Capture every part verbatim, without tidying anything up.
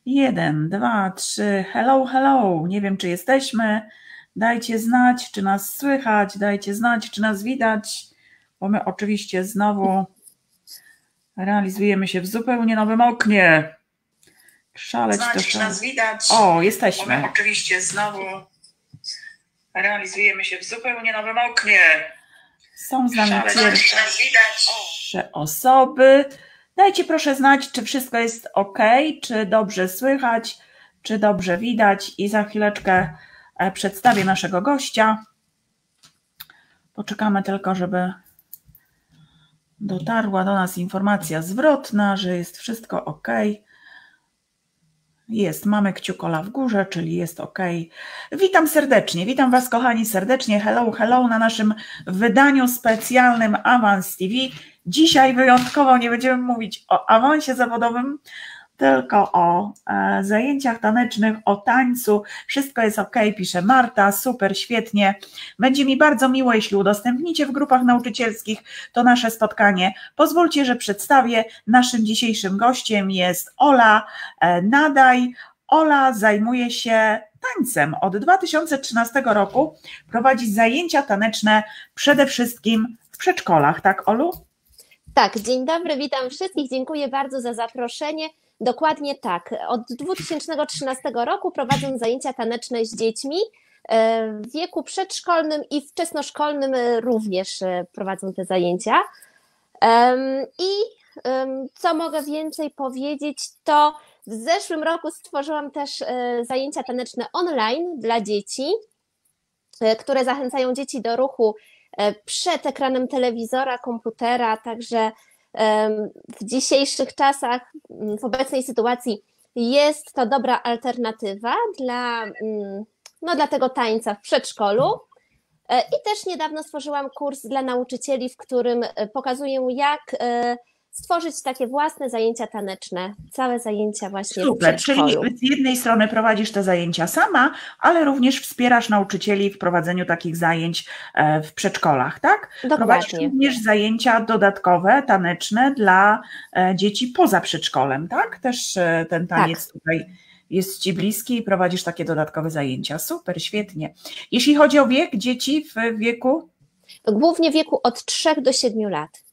Jeden, dwa, trzy. Hello, hello. Nie wiem, czy jesteśmy. Dajcie znać, czy nas słychać. Dajcie znać, czy nas widać, bo my oczywiście znowu realizujemy się w zupełnie nowym oknie. Szaleć to Znać, czy nas widać. O, jesteśmy. Bo my oczywiście znowu realizujemy się w zupełnie nowym oknie. Są z nami Szaleć, czy nas widać. pierwsze osoby. Dajcie proszę znać, czy wszystko jest ok, czy dobrze słychać, czy dobrze widać i za chwileczkę przedstawię naszego gościa. Poczekamy tylko, żeby dotarła do nas informacja zwrotna, że jest wszystko ok. Jest, mamy kciukola w górze, czyli jest ok. Witam serdecznie, witam Was kochani serdecznie. Hello, hello na naszym wydaniu specjalnym Awans T V. Dzisiaj wyjątkowo nie będziemy mówić o awansie zawodowym, tylko o e, zajęciach tanecznych, o tańcu. Wszystko jest ok, pisze Marta, super, świetnie. Będzie mi bardzo miło, jeśli udostępnicie w grupach nauczycielskich to nasze spotkanie. Pozwólcie, że przedstawię. Naszym dzisiejszym gościem jest Ola e, Nadaj. Ola zajmuje się tańcem. Od dwa tysiące trzynastego roku prowadzi zajęcia taneczne przede wszystkim w przedszkolach, tak Olu? Tak, dzień dobry, witam wszystkich, dziękuję bardzo za zaproszenie. Dokładnie tak. Od dwa tysiące trzynastego roku prowadzę zajęcia taneczne z dziećmi w wieku przedszkolnym i wczesnoszkolnym również prowadzę te zajęcia. I co mogę więcej powiedzieć, to w zeszłym roku stworzyłam też zajęcia taneczne online dla dzieci, które zachęcają dzieci do ruchu przed ekranem telewizora, komputera, także w dzisiejszych czasach, w obecnej sytuacji jest to dobra alternatywa dla, no, dla tego tańca w przedszkolu. I też niedawno stworzyłam kurs dla nauczycieli, w którym pokazuję, jak stworzyć takie własne zajęcia taneczne, całe zajęcia właśnie Super, w przedszkolu. czyli z jednej strony prowadzisz te zajęcia sama, ale również wspierasz nauczycieli w prowadzeniu takich zajęć w przedszkolach, tak? Dokładnie. Prowadzisz również zajęcia dodatkowe, taneczne dla dzieci poza przedszkolem, tak? Też ten taniec tak. Tutaj jest Ci bliski i prowadzisz takie dodatkowe zajęcia. Super, świetnie. Jeśli chodzi o wiek dzieci w wieku? Głównie w wieku od trzech do siedmiu lat.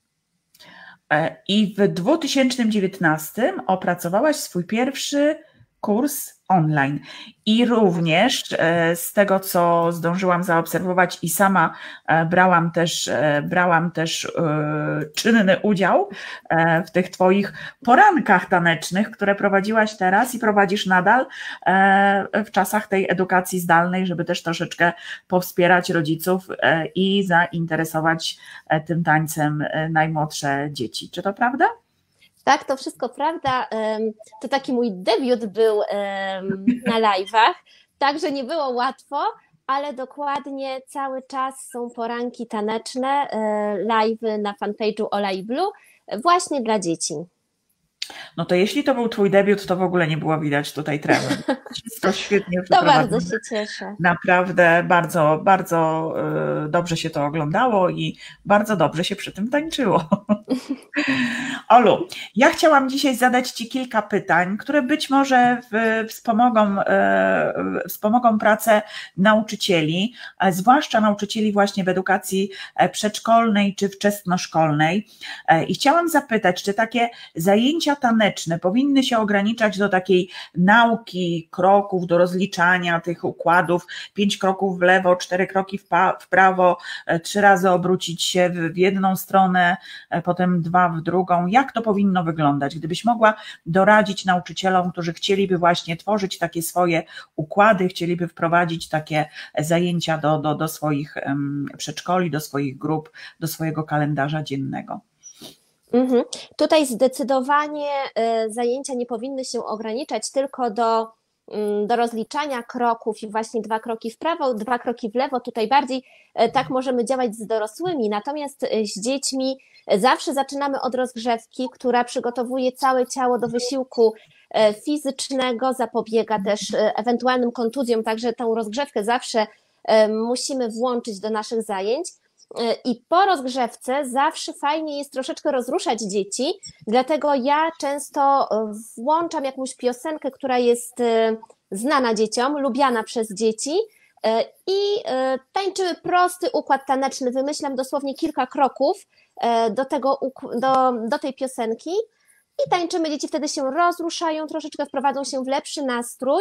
I w dwa tysiące dziewiętnastym opracowałaś swój pierwszy kurs online i również z tego, co zdążyłam zaobserwować i sama brałam też, brałam też czynny udział w tych Twoich porankach tanecznych, które prowadziłaś teraz i prowadzisz nadal w czasach tej edukacji zdalnej, żeby też troszeczkę powspierać rodziców i zainteresować tym tańcem najmłodsze dzieci. Czy to prawda? Tak, to wszystko prawda. To taki mój debiut był na live'ach, także nie było łatwo, ale dokładnie cały czas są poranki taneczne, live'y na fanpage'u Ola i Blue właśnie dla dzieci. No to jeśli to był Twój debiut, to w ogóle nie było widać tutaj tremy. Wszystko świetnie To bardzo się cieszę. Naprawdę bardzo, bardzo dobrze się to oglądało i bardzo dobrze się przy tym tańczyło. Olu, ja chciałam dzisiaj zadać Ci kilka pytań, które być może wspomogą, wspomogą pracę nauczycieli, zwłaszcza nauczycieli właśnie w edukacji przedszkolnej czy wczesnoszkolnej. I chciałam zapytać, czy takie zajęcia taneczne powinny się ograniczać do takiej nauki kroków, do rozliczania tych układów, pięć kroków w lewo, cztery kroki w prawo, trzy razy obrócić się w jedną stronę, potem dwa w drugą. Jak to powinno wyglądać? Gdybyś mogła doradzić nauczycielom, którzy chcieliby właśnie tworzyć takie swoje układy, chcieliby wprowadzić takie zajęcia do, do, do swoich przedszkoli, do swoich grup, do swojego kalendarza dziennego. Mhm. Tutaj zdecydowanie zajęcia nie powinny się ograniczać tylko do, do rozliczania kroków i właśnie dwa kroki w prawo, dwa kroki w lewo. Tutaj bardziej tak możemy działać z dorosłymi, natomiast z dziećmi zawsze zaczynamy od rozgrzewki, która przygotowuje całe ciało do wysiłku fizycznego, zapobiega też ewentualnym kontuzjom, także tą rozgrzewkę zawsze musimy włączyć do naszych zajęć. I po rozgrzewce zawsze fajnie jest troszeczkę rozruszać dzieci, dlatego ja często włączam jakąś piosenkę, która jest znana dzieciom, lubiana przez dzieci i tańczymy prosty układ taneczny. Wymyślam dosłownie kilka kroków do, tego, do, do tej piosenki i tańczymy. Dzieci wtedy się rozruszają, troszeczkę wprowadzą się w lepszy nastrój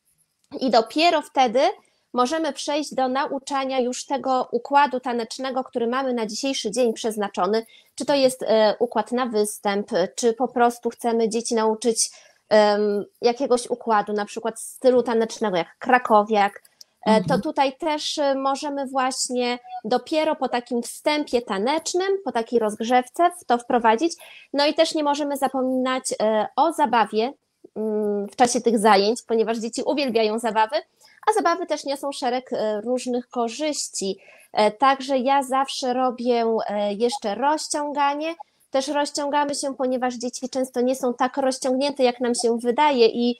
i dopiero wtedy możemy przejść do nauczania już tego układu tanecznego, który mamy na dzisiejszy dzień przeznaczony. Czy to jest układ na występ, czy po prostu chcemy dzieci nauczyć um, jakiegoś układu, na przykład stylu tanecznego, jak krakowiak. Mhm. To tutaj też możemy właśnie dopiero po takim wstępie tanecznym, po takiej rozgrzewce w to wprowadzić. No i też nie możemy zapominać o zabawie w czasie tych zajęć, ponieważ dzieci uwielbiają zabawy, a zabawy też niosą szereg różnych korzyści. Także ja zawsze robię jeszcze rozciąganie. Też rozciągamy się, ponieważ dzieci często nie są tak rozciągnięte, jak nam się wydaje i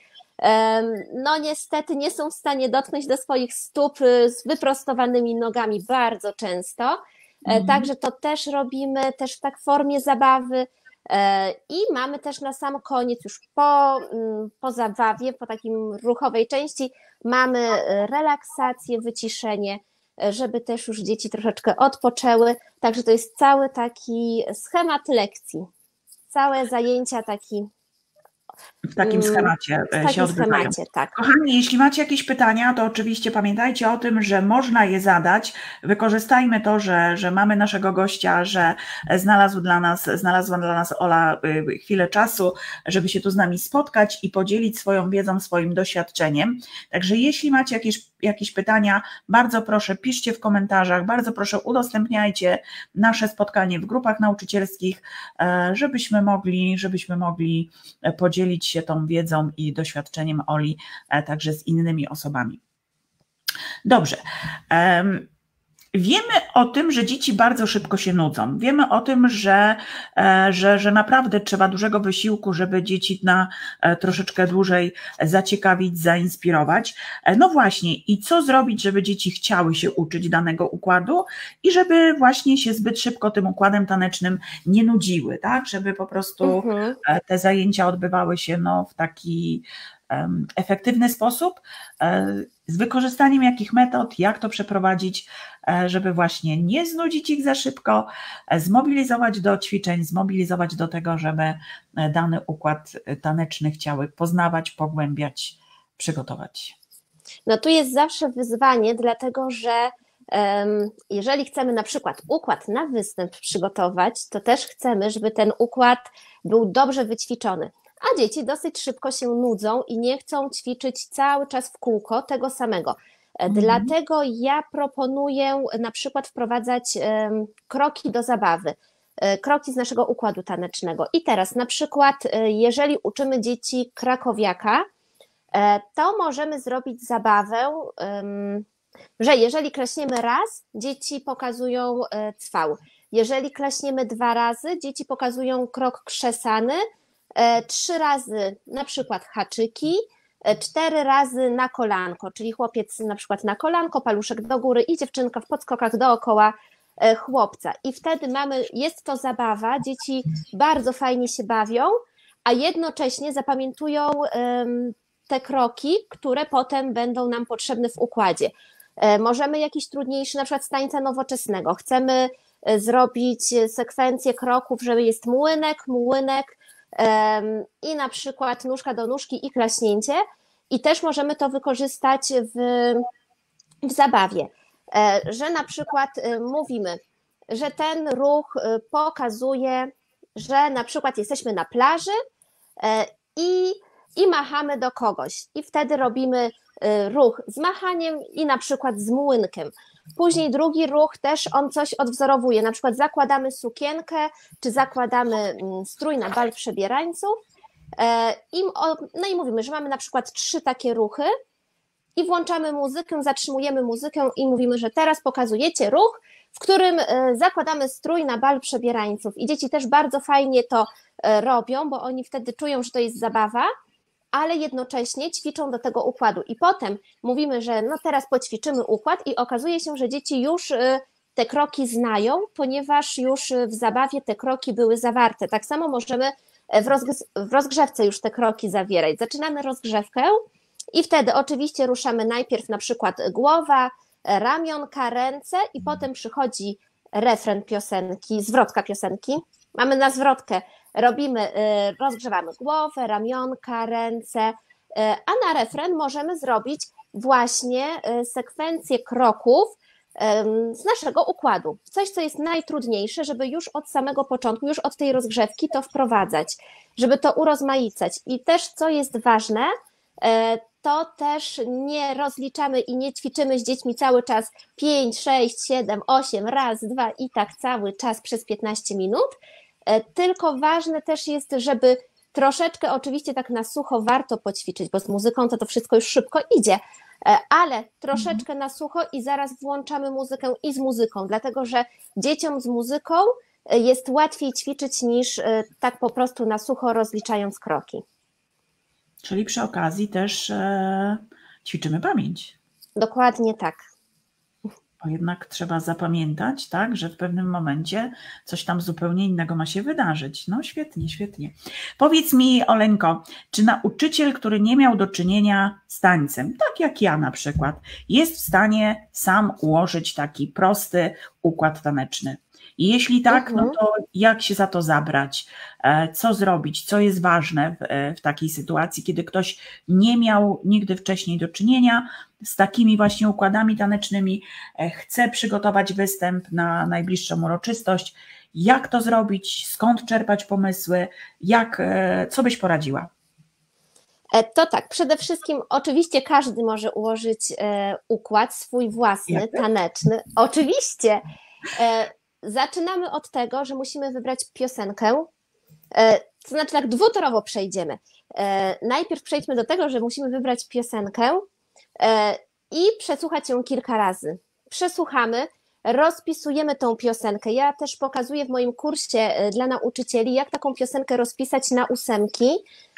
no niestety nie są w stanie dotknąć do swoich stóp z wyprostowanymi nogami bardzo często. Mhm. Także to też robimy też w tak formie zabawy. I mamy też na sam koniec, już po, po zabawie, po takim ruchowej części, mamy relaksację, wyciszenie, żeby też już dzieci troszeczkę odpoczęły. Także to jest cały taki schemat lekcji, całe zajęcia taki. W takim schemacie w takim się odbywają. Schemacie, tak. Kochani, jeśli macie jakieś pytania, to oczywiście pamiętajcie o tym, że można je zadać. Wykorzystajmy to, że, że mamy naszego gościa, że znalazł dla nas, znalazła dla nas Ola chwilę czasu, żeby się tu z nami spotkać i podzielić swoją wiedzą, swoim doświadczeniem. Także jeśli macie jakieś, jakieś pytania, bardzo proszę, piszcie w komentarzach, bardzo proszę, udostępniajcie nasze spotkanie w grupach nauczycielskich, żebyśmy mogli, żebyśmy mogli podzielić się tą wiedzą i doświadczeniem Oli także z innymi osobami. Dobrze. Wiemy o tym, że dzieci bardzo szybko się nudzą. Wiemy o tym, że, że, że naprawdę trzeba dużego wysiłku, żeby dzieci na troszeczkę dłużej zaciekawić, zainspirować. No właśnie, i co zrobić, żeby dzieci chciały się uczyć danego układu i żeby właśnie się zbyt szybko tym układem tanecznym nie nudziły, tak? Żeby po prostu mhm. te zajęcia odbywały się no, w taki um, efektywny sposób, z wykorzystaniem jakich metod, jak to przeprowadzić, żeby właśnie nie znudzić ich za szybko, zmobilizować do ćwiczeń, zmobilizować do tego, żeby dany układ taneczny chciały poznawać, pogłębiać, przygotować. No tu jest zawsze wyzwanie, dlatego że um, jeżeli chcemy na przykład układ na występ przygotować, to też chcemy, żeby ten układ był dobrze wyćwiczony. A dzieci dosyć szybko się nudzą i nie chcą ćwiczyć cały czas w kółko tego samego. Mhm. Dlatego ja proponuję na przykład wprowadzać um, kroki do zabawy, kroki z naszego układu tanecznego. I teraz na przykład, jeżeli uczymy dzieci krakowiaka, to możemy zrobić zabawę, um, że jeżeli klaśniemy raz, dzieci pokazują cwał. Jeżeli klaśniemy dwa razy, dzieci pokazują krok krzesany, trzy razy na przykład haczyki, cztery razy na kolanko, czyli chłopiec na przykład na kolanko, paluszek do góry i dziewczynka w podskokach dookoła chłopca. I wtedy mamy, jest to zabawa, dzieci bardzo fajnie się bawią, a jednocześnie zapamiętują te kroki, które potem będą nam potrzebne w układzie. Możemy jakiś trudniejszy, na przykład z tańca nowoczesnego, chcemy zrobić sekwencję kroków, że jest młynek, młynek, i na przykład nóżka do nóżki i klaśnięcie i też możemy to wykorzystać w, w zabawie, że na przykład mówimy, że ten ruch pokazuje, że na przykład jesteśmy na plaży i, i machamy do kogoś i wtedy robimy ruch z machaniem i na przykład z młynkiem. Później drugi ruch też on coś odwzorowuje, na przykład zakładamy sukienkę, czy zakładamy strój na bal przebierańców i, no i mówimy, że mamy na przykład trzy takie ruchy i włączamy muzykę, zatrzymujemy muzykę i mówimy, że teraz pokazujecie ruch, w którym zakładamy strój na bal przebierańców i dzieci też bardzo fajnie to robią, bo oni wtedy czują, że to jest zabawa, ale jednocześnie ćwiczą do tego układu i potem mówimy, że no teraz poćwiczymy układ i okazuje się, że dzieci już te kroki znają, ponieważ już w zabawie te kroki były zawarte. Tak samo możemy w, rozg- w rozgrzewce już te kroki zawierać. Zaczynamy rozgrzewkę i wtedy oczywiście ruszamy najpierw na przykład głowa, ramionka, ręce i potem przychodzi refren piosenki, zwrotka piosenki. Mamy na zwrotkę, robimy, rozgrzewamy głowę, ramionka, ręce, a na refren możemy zrobić właśnie sekwencję kroków z naszego układu. Coś, co jest najtrudniejsze, żeby już od samego początku, już od tej rozgrzewki to wprowadzać, żeby to urozmaicać. I też, co jest ważne, to też nie rozliczamy i nie ćwiczymy z dziećmi cały czas pięć, sześć, siedem, osiem, raz, dwa i tak cały czas przez piętnaście minut, tylko ważne też jest, żeby troszeczkę oczywiście tak na sucho warto poćwiczyć, bo z muzyką to to wszystko już szybko idzie, ale troszeczkę na sucho i zaraz włączamy muzykę i z muzyką, dlatego że dzieciom z muzyką jest łatwiej ćwiczyć niż tak po prostu na sucho rozliczając kroki. Czyli przy okazji też e, ćwiczymy pamięć. Dokładnie tak. Bo jednak trzeba zapamiętać, tak, że w pewnym momencie coś tam zupełnie innego ma się wydarzyć. No świetnie, świetnie. Powiedz mi, Oleńko, czy nauczyciel, który nie miał do czynienia z tańcem, tak jak ja na przykład, jest w stanie sam ułożyć taki prosty układ taneczny? I jeśli tak, no to jak się za to zabrać? Co zrobić? Co jest ważne w, w takiej sytuacji, kiedy ktoś nie miał nigdy wcześniej do czynienia z takimi właśnie układami tanecznymi, chce przygotować występ na najbliższą uroczystość? Jak to zrobić? Skąd czerpać pomysły? Jak, co byś poradziła? To tak, przede wszystkim oczywiście każdy może ułożyć układ swój własny, Jak? taneczny. Oczywiście. Zaczynamy od tego, że musimy wybrać piosenkę, to znaczy tak dwutorowo przejdziemy. Najpierw przejdźmy do tego, że musimy wybrać piosenkę i przesłuchać ją kilka razy. Przesłuchamy, rozpisujemy tą piosenkę. Ja też pokazuję w moim kursie dla nauczycieli, jak taką piosenkę rozpisać na ósemki,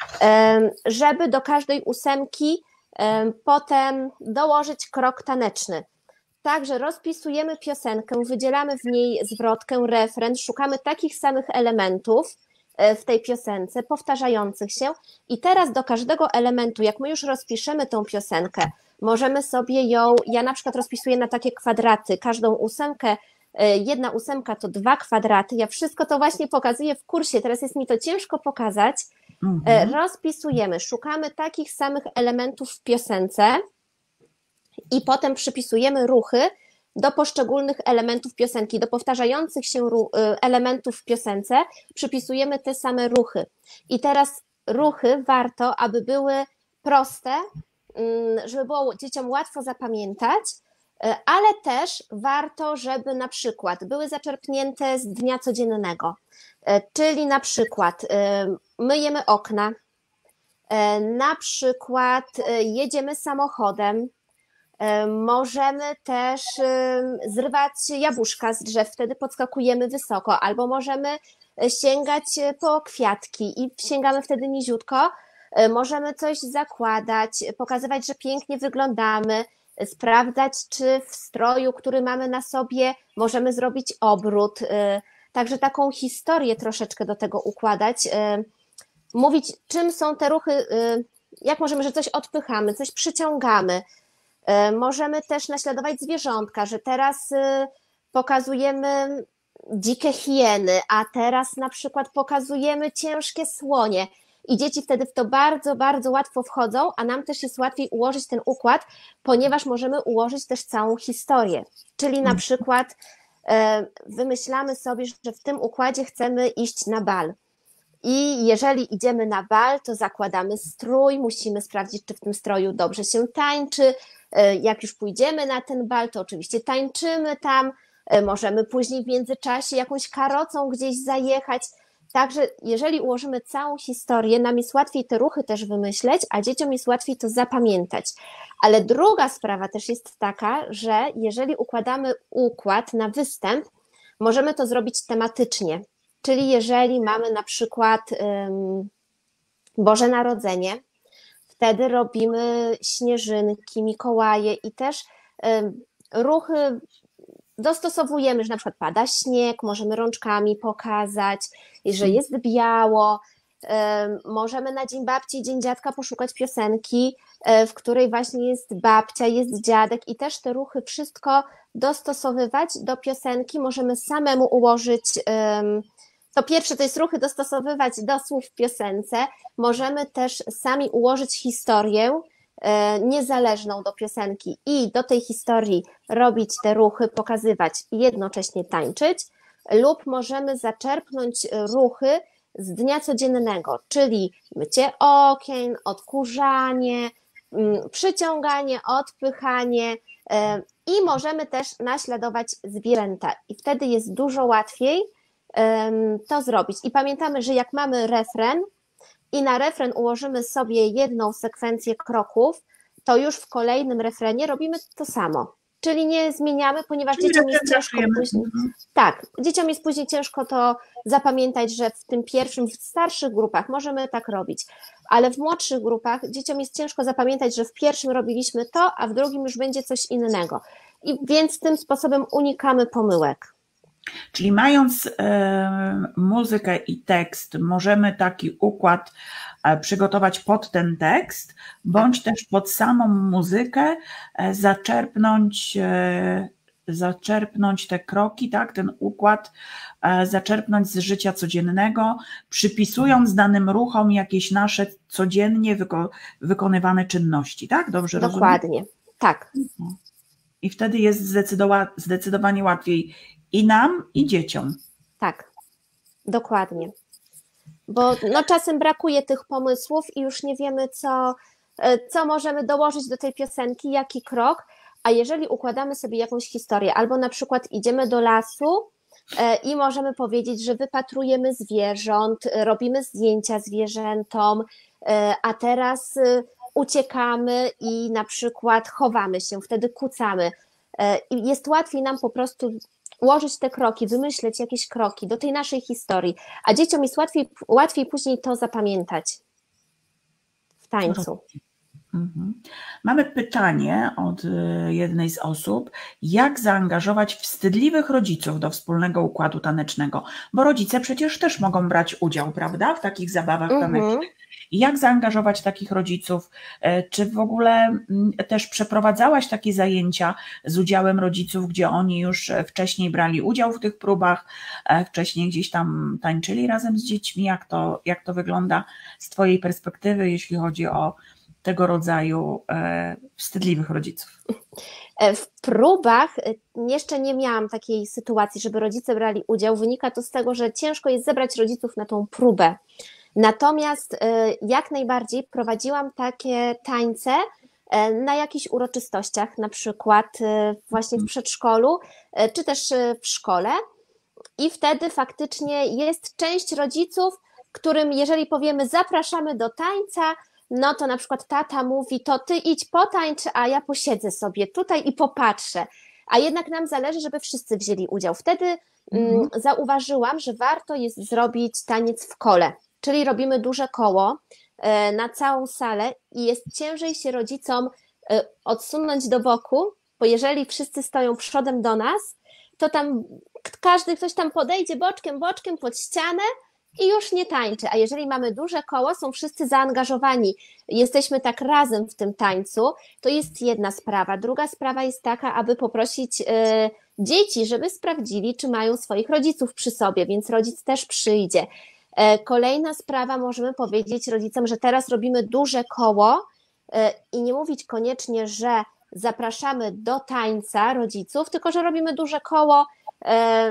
żeby do każdej ósemki potem dołożyć krok taneczny. Także rozpisujemy piosenkę, wydzielamy w niej zwrotkę, refren, szukamy takich samych elementów w tej piosence, powtarzających się i teraz do każdego elementu, jak my już rozpiszemy tą piosenkę, możemy sobie ją, ja na przykład rozpisuję na takie kwadraty, każdą ósemkę, jedna ósemka to dwa kwadraty, ja wszystko to właśnie pokazuję w kursie, teraz jest mi to ciężko pokazać, mhm. Rozpisujemy, szukamy takich samych elementów w piosence, i potem przypisujemy ruchy do poszczególnych elementów piosenki, do powtarzających się elementów w piosence przypisujemy te same ruchy. I teraz ruchy warto, aby były proste, żeby było dzieciom łatwo zapamiętać, ale też warto, żeby na przykład były zaczerpnięte z dnia codziennego, czyli na przykład myjemy okna, na przykład jedziemy samochodem, możemy też zrywać jabłuszka z drzew, wtedy podskakujemy wysoko, albo możemy sięgać po kwiatki i sięgamy wtedy niziutko, możemy coś zakładać, pokazywać, że pięknie wyglądamy, sprawdzać, czy w stroju, który mamy na sobie, możemy zrobić obrót, także taką historię troszeczkę do tego układać, mówić, czym są te ruchy, jak możemy, że coś odpychamy, coś przyciągamy. Możemy też naśladować zwierzątka, że teraz pokazujemy dzikie hieny, a teraz na przykład pokazujemy ciężkie słonie i dzieci wtedy w to bardzo, bardzo łatwo wchodzą, a nam też jest łatwiej ułożyć ten układ, ponieważ możemy ułożyć też całą historię, czyli na przykład wymyślamy sobie, że w tym układzie chcemy iść na bal. I jeżeli idziemy na bal, to zakładamy strój, musimy sprawdzić, czy w tym stroju dobrze się tańczy. Jak już pójdziemy na ten bal, to oczywiście tańczymy tam, możemy później w międzyczasie jakąś karocą gdzieś zajechać. Także jeżeli ułożymy całą historię, nam jest łatwiej te ruchy też wymyśleć, a dzieciom jest łatwiej to zapamiętać. Ale druga sprawa też jest taka, że jeżeli układamy układ na występ, możemy to zrobić tematycznie. Czyli jeżeli mamy na przykład um, Boże Narodzenie, wtedy robimy śnieżynki, Mikołaje i też um, ruchy dostosowujemy, że na przykład pada śnieg, możemy rączkami pokazać, że jest biało. Możemy na Dzień Babci i Dzień Dziadka poszukać piosenki, w której właśnie jest babcia, jest dziadek i też te ruchy wszystko dostosowywać do piosenki. Możemy samemu ułożyć, to pierwsze to jest ruchy dostosowywać do słów w piosence. Możemy też sami ułożyć historię niezależną do piosenki i do tej historii robić te ruchy, pokazywać i jednocześnie tańczyć, lub możemy zaczerpnąć ruchy z dnia codziennego, czyli mycie okien, odkurzanie, przyciąganie, odpychanie i możemy też naśladować zwierzęta i wtedy jest dużo łatwiej to zrobić. I pamiętamy, że jak mamy refren i na refren ułożymy sobie jedną sekwencję kroków, to już w kolejnym refrenie robimy to samo. Czyli nie zmieniamy, ponieważ Czyli dzieciom jest ciężko później. Mhm. Tak, dzieciom jest później ciężko to zapamiętać, że w tym pierwszym, w starszych grupach możemy tak robić, ale w młodszych grupach dzieciom jest ciężko zapamiętać, że w pierwszym robiliśmy to, a w drugim już będzie coś innego. I więc tym sposobem unikamy pomyłek. Czyli mając e, muzykę i tekst, możemy taki układ e, przygotować pod ten tekst, bądź też pod samą muzykę e, zaczerpnąć, e, zaczerpnąć te kroki, tak, ten układ, e, zaczerpnąć z życia codziennego, przypisując danym ruchom jakieś nasze codziennie wyko wykonywane czynności, tak? Dobrze rozumiem? Dokładnie, tak. I wtedy jest zdecydowa zdecydowanie łatwiej i nam, i dzieciom. Tak, dokładnie. Bo no, czasem brakuje tych pomysłów i już nie wiemy, co, co możemy dołożyć do tej piosenki, jaki krok, a jeżeli układamy sobie jakąś historię, albo na przykład idziemy do lasu i możemy powiedzieć, że wypatrujemy zwierząt, robimy zdjęcia zwierzętom, a teraz uciekamy i na przykład chowamy się, wtedy kucamy. I jest łatwiej nam po prostu ułożyć te kroki, wymyśleć jakieś kroki do tej naszej historii, a dzieciom jest łatwiej, łatwiej później to zapamiętać w tańcu. Mhm. Mamy pytanie od jednej z osób, jak zaangażować wstydliwych rodziców do wspólnego układu tanecznego, bo rodzice przecież też mogą brać udział, prawda, w takich zabawach tanecznych. Mhm. Jak zaangażować takich rodziców? Czy w ogóle też przeprowadzałaś takie zajęcia z udziałem rodziców, gdzie oni już wcześniej brali udział w tych próbach, wcześniej gdzieś tam tańczyli razem z dziećmi? Jak to, jak to wygląda z twojej perspektywy, jeśli chodzi o tego rodzaju e, wstydliwych rodziców? W próbach jeszcze nie miałam takiej sytuacji, żeby rodzice brali udział. Wynika to z tego, że ciężko jest zebrać rodziców na tą próbę. Natomiast jak najbardziej prowadziłam takie tańce na jakichś uroczystościach, na przykład właśnie w przedszkolu, czy też w szkole. I wtedy faktycznie jest część rodziców, którym jeżeli powiemy zapraszamy do tańca, no to na przykład tata mówi, to ty idź potańcz, a ja posiedzę sobie tutaj i popatrzę. A jednak nam zależy, żeby wszyscy wzięli udział. Wtedy mhm. mm, zauważyłam, że warto jest zrobić taniec w kole, czyli robimy duże koło e, na całą salę i jest ciężej się rodzicom e, odsunąć do boku, bo jeżeli wszyscy stoją przodem do nas, to tam każdy ktoś tam podejdzie boczkiem, boczkiem pod ścianę, i już nie tańczy, a jeżeli mamy duże koło, są wszyscy zaangażowani, jesteśmy tak razem w tym tańcu, to jest jedna sprawa. Druga sprawa jest taka, aby poprosić y, dzieci, żeby sprawdzili, czy mają swoich rodziców przy sobie, więc rodzic też przyjdzie. Y, kolejna sprawa, możemy powiedzieć rodzicom, że teraz robimy duże koło y, i nie mówić koniecznie, że zapraszamy do tańca rodziców, tylko że robimy duże koło, y,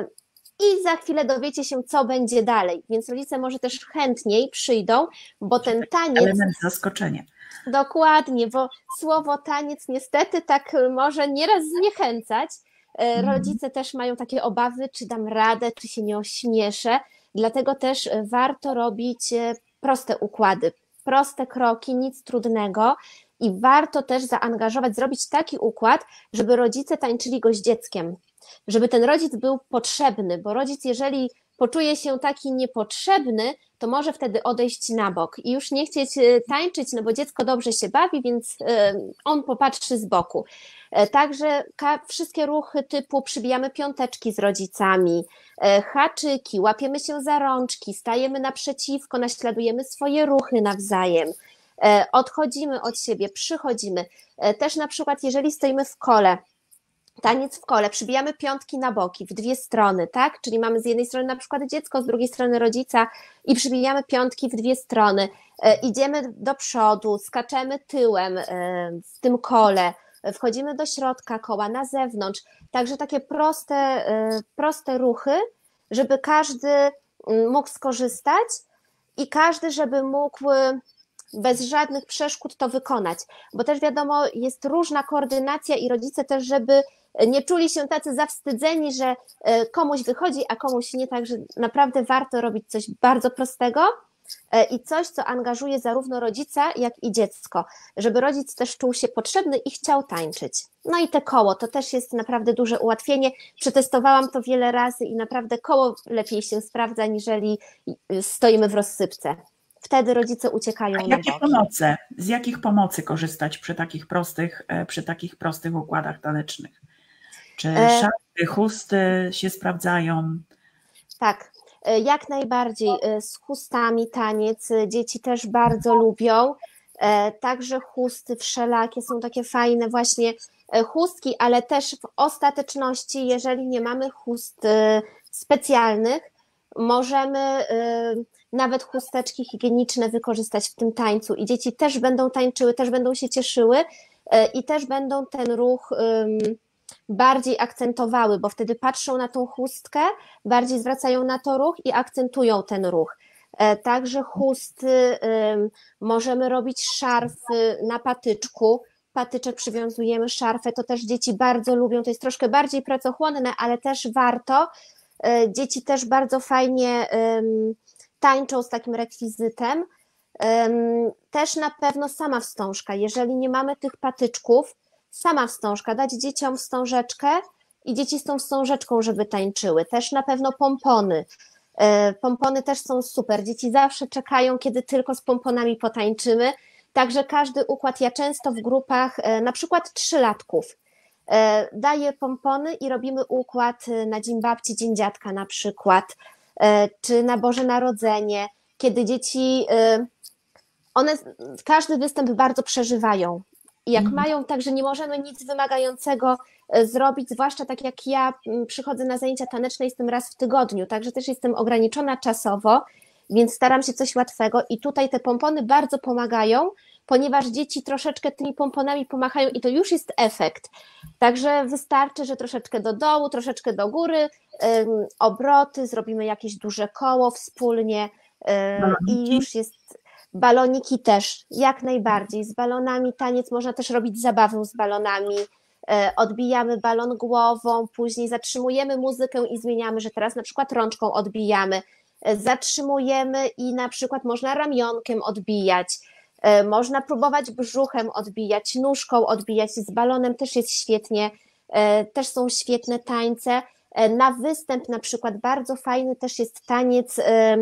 i za chwilę dowiecie się, co będzie dalej, więc rodzice może też chętniej przyjdą, bo ten taniec... Element zaskoczenia. Dokładnie, bo słowo taniec niestety tak może nieraz zniechęcać. Rodzice mm. też mają takie obawy, czy dam radę, czy się nie ośmieszę, dlatego też warto robić proste układy, proste kroki, nic trudnego i warto też zaangażować, zrobić taki układ, żeby rodzice tańczyli go z dzieckiem. Żeby ten rodzic był potrzebny, bo rodzic, jeżeli poczuje się taki niepotrzebny, to może wtedy odejść na bok i już nie chcieć tańczyć, no bo dziecko dobrze się bawi, więc on popatrzy z boku. Także wszystkie ruchy typu przybijamy piąteczki z rodzicami, haczyki, łapiemy się za rączki, stajemy naprzeciwko, naśladujemy swoje ruchy nawzajem, odchodzimy od siebie, przychodzimy. Też na przykład jeżeli stoimy w kole, taniec w kole, przybijamy piątki na boki, w dwie strony, tak? Czyli mamy z jednej strony na przykład dziecko, z drugiej strony rodzica i przybijamy piątki w dwie strony. E, idziemy do przodu, skaczemy tyłem e, w tym kole, wchodzimy do środka koła, na zewnątrz. Także takie proste, e, proste ruchy, żeby każdy mógł skorzystać i każdy, żeby mógł bez żadnych przeszkód to wykonać. Bo też wiadomo, jest różna koordynacja i rodzice też, żeby nie czuli się tacy zawstydzeni, że komuś wychodzi, a komuś nie, także naprawdę warto robić coś bardzo prostego i coś, co angażuje zarówno rodzica, jak i dziecko, żeby rodzic też czuł się potrzebny i chciał tańczyć. No i te koło, to też jest naprawdę duże ułatwienie. Przetestowałam to wiele razy i naprawdę koło lepiej się sprawdza, niżeli stoimy w rozsypce. Wtedy rodzice uciekają A na jakie boki. pomocy? Z jakich pomocy korzystać przy takich prostych, przy takich prostych układach tanecznych? Czy szafy, chusty się sprawdzają? Tak, jak najbardziej. Z chustami taniec dzieci też bardzo lubią. Także chusty wszelakie są takie fajne właśnie chustki, ale też w ostateczności, jeżeli nie mamy chust specjalnych, możemy nawet chusteczki higieniczne wykorzystać w tym tańcu i dzieci też będą tańczyły, też będą się cieszyły i też będą ten ruch bardziej akcentowały, bo wtedy patrzą na tą chustkę, bardziej zwracają na to ruch i akcentują ten ruch. Także chusty, możemy robić szarfy na patyczku, patyczek przywiązujemy, szarfę, to też dzieci bardzo lubią, to jest troszkę bardziej pracochłonne, ale też warto. Dzieci też bardzo fajnie tańczą z takim rekwizytem. Też na pewno sama wstążka, jeżeli nie mamy tych patyczków, sama wstążka, dać dzieciom wstążeczkę i dzieci z tą wstążeczką, żeby tańczyły. Też na pewno pompony. Pompony też są super, dzieci zawsze czekają, kiedy tylko z pomponami potańczymy, także każdy układ, ja często w grupach, na przykład trzylatków, daję pompony i robimy układ na Dzień Babci, Dzień Dziadka na przykład, czy na Boże Narodzenie, kiedy dzieci, one każdy występ bardzo przeżywają i jak mhm. mają tak, że nie możemy nic wymagającego zrobić, zwłaszcza tak jak ja przychodzę na zajęcia taneczne, jestem raz w tygodniu, także też jestem ograniczona czasowo, więc staram się coś łatwego i tutaj te pompony bardzo pomagają, ponieważ dzieci troszeczkę tymi pomponami pomachają i to już jest efekt. Także wystarczy, że troszeczkę do dołu, troszeczkę do góry, um, obroty, zrobimy jakieś duże koło wspólnie um, i już jest. Baloniki też, jak najbardziej. Z balonami taniec można też robić zabawę z balonami. Odbijamy balon głową, później zatrzymujemy muzykę i zmieniamy, że teraz na przykład rączką odbijamy. Zatrzymujemy i na przykład można ramionkiem odbijać. Można próbować brzuchem odbijać, nóżką odbijać, z balonem też jest świetnie, też są świetne tańce. Na występ na przykład bardzo fajny też jest taniec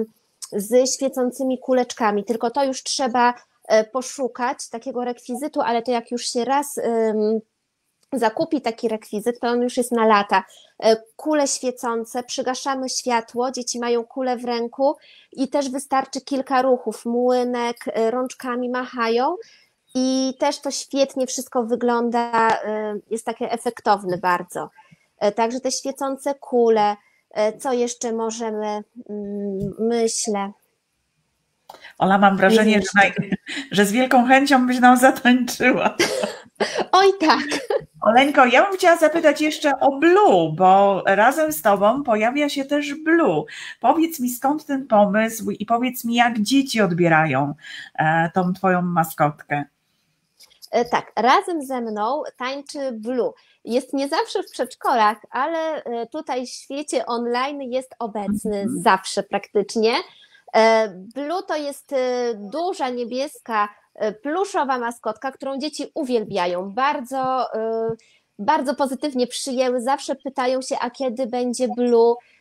z świecącymi kuleczkami, tylko to już trzeba poszukać takiego rekwizytu, ale to jak już się raz zakupi taki rekwizyt, to on już jest na lata. Kule świecące, przygaszamy światło, dzieci mają kulę w ręku i też wystarczy kilka ruchów, młynek, rączkami machają i też to świetnie wszystko wygląda, jest takie efektowne bardzo. Także te świecące kule, co jeszcze możemy, myślę. Ola, mam wrażenie, że, naj... że z wielką chęcią byś nam zatańczyła. Oj tak. Oleńko, ja bym chciała zapytać jeszcze o Blue, bo razem z Tobą pojawia się też Blue. Powiedz mi, skąd ten pomysł i powiedz mi, jak dzieci odbierają tą Twoją maskotkę. Tak, razem ze mną tańczy Blue. Jest nie zawsze w przedszkolach, ale tutaj w świecie online jest obecny mm-hmm. zawsze praktycznie. Blue to jest duża niebieska pluszowa maskotka, którą dzieci uwielbiają, bardzo, bardzo pozytywnie przyjęły, zawsze pytają się, a kiedy będzie Blue,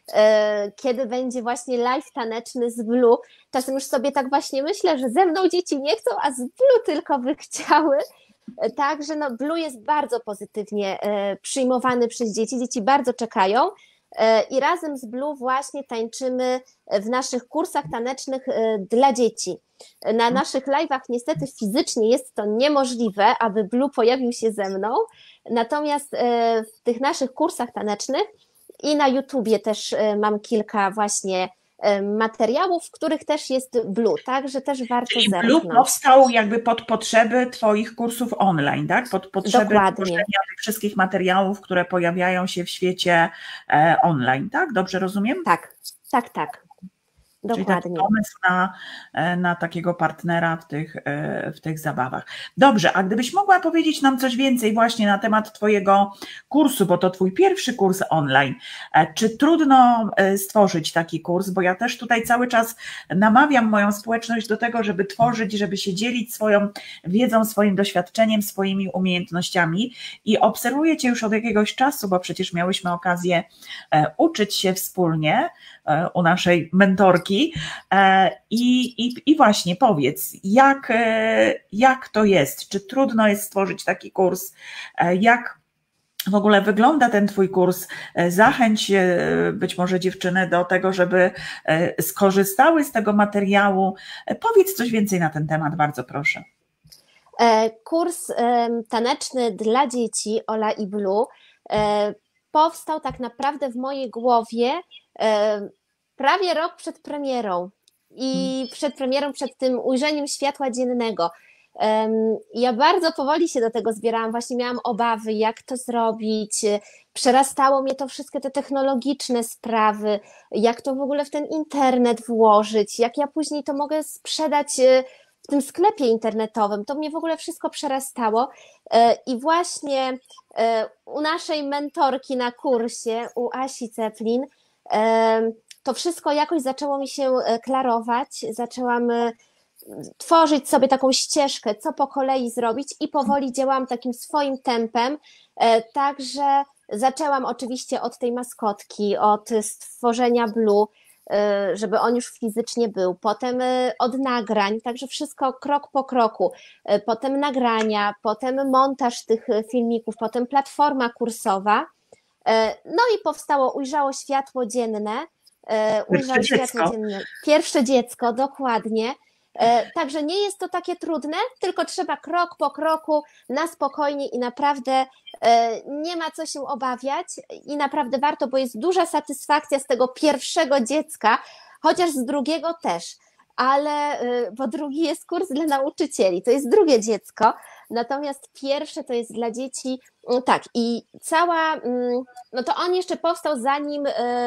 kiedy będzie właśnie live taneczny z Blue. Czasem już sobie tak właśnie myślę, że ze mną dzieci nie chcą, a z Blue tylko by chciały. Także no, Blue jest bardzo pozytywnie przyjmowany przez dzieci, dzieci bardzo czekają i razem z Blue właśnie tańczymy w naszych kursach tanecznych dla dzieci. Na naszych live'ach niestety fizycznie jest to niemożliwe, aby Blue pojawił się ze mną, natomiast w tych naszych kursach tanecznych i na YouTubie też mam kilka właśnie materiałów, w których też jest Blue, także też warto Czyli zerknąć. Blue powstał jakby pod potrzeby Twoich kursów online, tak? Pod potrzeby tworzenia tych wszystkich materiałów, które pojawiają się w świecie e, online, tak? Dobrze rozumiem? Tak, tak, tak. Czyli Dokładnie. taki pomysł na, na takiego partnera w tych, w tych zabawach. Dobrze, a gdybyś mogła powiedzieć nam coś więcej właśnie na temat Twojego kursu, bo to Twój pierwszy kurs online. Czy trudno stworzyć taki kurs? Bo ja też tutaj cały czas namawiam moją społeczność do tego, żeby tworzyć, żeby się dzielić swoją wiedzą, swoim doświadczeniem, swoimi umiejętnościami i obserwuję Cię już od jakiegoś czasu, bo przecież miałyśmy okazję uczyć się wspólnie u naszej mentorki. I, i, i właśnie powiedz, jak, jak to jest? Czy trudno jest stworzyć taki kurs? Jak w ogóle wygląda ten Twój kurs? Zachęć być może dziewczyny do tego, żeby skorzystały z tego materiału. Powiedz coś więcej na ten temat, bardzo proszę. Kurs taneczny dla dzieci Ola i Blue powstał tak naprawdę w mojej głowie prawie rok przed premierą i przed premierą, przed tym ujrzeniem światła dziennego. Ja bardzo powoli się do tego zbierałam, właśnie miałam obawy, jak to zrobić, przerastało mnie to wszystkie te technologiczne sprawy, jak to w ogóle w ten internet włożyć, jak ja później to mogę sprzedać w tym sklepie internetowym, to mnie w ogóle wszystko przerastało i właśnie u naszej mentorki na kursie, u Asi Ceplin, to wszystko jakoś zaczęło mi się klarować, zaczęłam tworzyć sobie taką ścieżkę, co po kolei zrobić i powoli działałam takim swoim tempem, także zaczęłam oczywiście od tej maskotki, od stworzenia Blue, żeby on już fizycznie był, potem od nagrań, także wszystko krok po kroku, potem nagrania, potem montaż tych filmików, potem platforma kursowa, no i powstało, ujrzało światło dzienne, ujrzało światło dzienne, pierwsze dziecko, dokładnie. Także nie jest to takie trudne, tylko trzeba krok po kroku, na spokojnie i naprawdę nie ma co się obawiać i naprawdę warto, bo jest duża satysfakcja z tego pierwszego dziecka, chociaż z drugiego też, ale bo drugi jest kurs dla nauczycieli, to jest drugie dziecko, natomiast pierwsze to jest dla dzieci, tak i cała, no to on jeszcze powstał zanim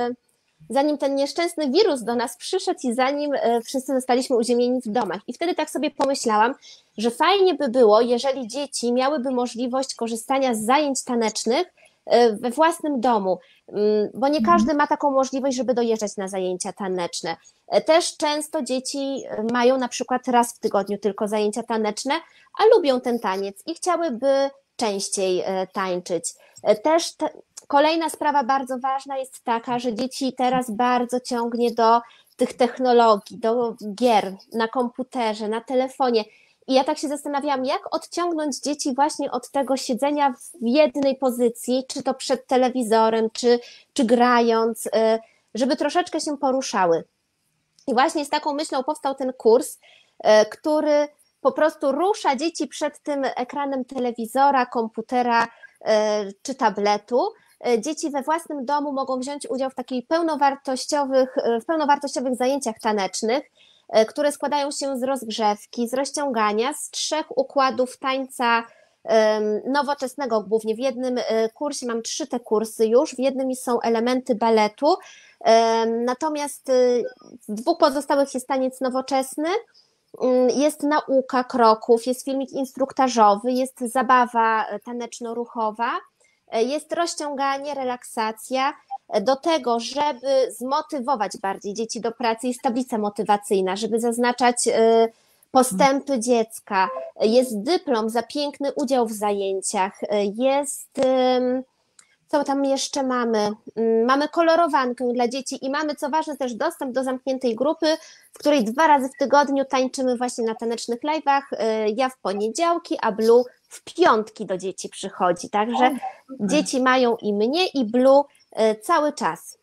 zanim ten nieszczęsny wirus do nas przyszedł i zanim wszyscy zostaliśmy uziemieni w domach. I wtedy tak sobie pomyślałam, że fajnie by było, jeżeli dzieci miałyby możliwość korzystania z zajęć tanecznych we własnym domu, bo nie każdy ma taką możliwość, żeby dojeżdżać na zajęcia taneczne. Też często dzieci mają na przykład raz w tygodniu tylko zajęcia taneczne, a lubią ten taniec i chciałyby częściej tańczyć. Też te, kolejna sprawa bardzo ważna jest taka, że dzieci teraz bardzo ciągnie do tych technologii, do gier na komputerze, na telefonie. I ja tak się zastanawiałam, jak odciągnąć dzieci właśnie od tego siedzenia w jednej pozycji, czy to przed telewizorem, czy, czy grając, żeby troszeczkę się poruszały. I właśnie z taką myślą powstał ten kurs, który po prostu rusza dzieci przed tym ekranem telewizora, komputera czy tabletu. Dzieci we własnym domu mogą wziąć udział w takich pełnowartościowych, w pełnowartościowych zajęciach tanecznych, które składają się z rozgrzewki, z rozciągania, z trzech układów tańca nowoczesnego głównie. W jednym kursie, mam trzy te kursy już, w jednym są elementy baletu, natomiast w dwóch pozostałych jest taniec nowoczesny, jest nauka kroków, jest filmik instruktażowy, jest zabawa taneczno-ruchowa, jest rozciąganie, relaksacja. Do tego, żeby zmotywować bardziej dzieci do pracy, jest tablica motywacyjna, żeby zaznaczać postępy dziecka. Jest dyplom za piękny udział w zajęciach, jest Co tam jeszcze mamy? Mamy kolorowankę dla dzieci i mamy, co ważne, też dostęp do zamkniętej grupy, w której dwa razy w tygodniu tańczymy właśnie na tanecznych live'ach. Ja w poniedziałki, a Blue w piątki do dzieci przychodzi. Także o, dzieci mają i mnie, i Blue cały czas.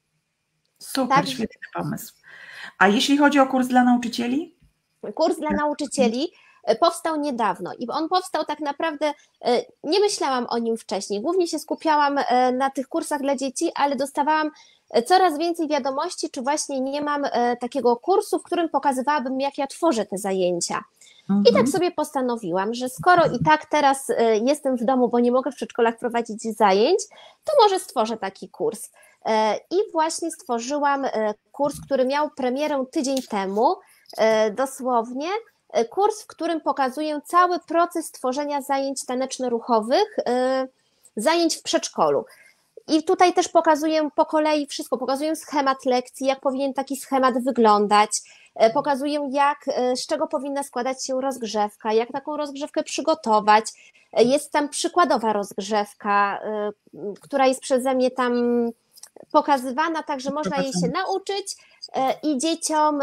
Super, tak? Świetny pomysł. A jeśli chodzi o kurs dla nauczycieli? Kurs dla nauczycieli powstał niedawno i on powstał tak naprawdę, nie myślałam o nim wcześniej, głównie się skupiałam na tych kursach dla dzieci, ale dostawałam coraz więcej wiadomości, czy właśnie nie mam takiego kursu, w którym pokazywałabym, jak ja tworzę te zajęcia. Mhm. I tak sobie postanowiłam, że skoro i tak teraz jestem w domu, bo nie mogę w przedszkolach prowadzić zajęć, to może stworzę taki kurs. I właśnie stworzyłam kurs, który miał premierę tydzień temu, dosłownie, kurs, w którym pokazuję cały proces tworzenia zajęć taneczno-ruchowych, zajęć w przedszkolu. I tutaj też pokazuję po kolei wszystko, pokazuję schemat lekcji, jak powinien taki schemat wyglądać, pokazuję jak, z czego powinna składać się rozgrzewka, jak taką rozgrzewkę przygotować. Jest tam przykładowa rozgrzewka, która jest przeze mnie tam pokazywana, tak że można jej się nauczyć i dzieciom